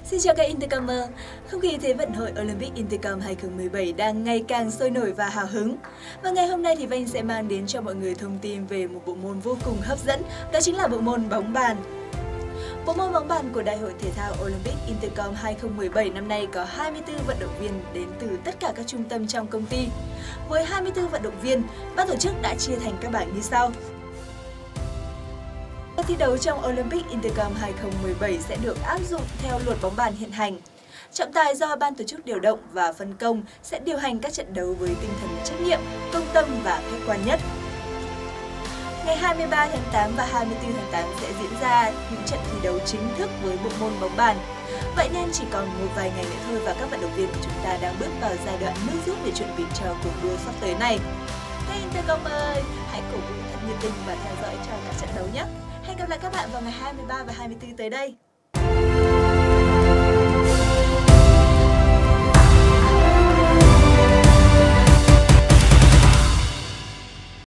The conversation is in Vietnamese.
Xin chào các Intecomer! Không khí Thế vận hội Olympic Intecom 2017 đang ngày càng sôi nổi và hào hứng. Và ngày hôm nay thì Vanh sẽ mang đến cho mọi người thông tin về một bộ môn vô cùng hấp dẫn, đó chính là bộ môn bóng bàn. Bộ môn bóng bàn của Đại hội Thể thao Olympic Intecom 2017 năm nay có 24 vận động viên đến từ tất cả các trung tâm trong công ty. Với 24 vận động viên, ban tổ chức đã chia thành các bảng như sau. Thi đấu trong Olympic Intecom 2017 sẽ được áp dụng theo luật bóng bàn hiện hành. Trọng tài do ban tổ chức điều động và phân công sẽ điều hành các trận đấu với tinh thần trách nhiệm, công tâm và khách quan nhất. Ngày 23 tháng 8 và 24 tháng 8 sẽ diễn ra những trận thi đấu chính thức với bộ môn bóng bàn. Vậy nên chỉ còn một vài ngày nữa thôi và các vận động viên của chúng ta đang bước vào giai đoạn nước rút để chuẩn bị cho cuộc đua sắp tới này. Các Intecom ơi, hãy cổ vũ thật nhiệt tình và theo dõi cho các trận đấu nhé! Hẹn gặp lại các bạn vào ngày 23 và 24 tới đây!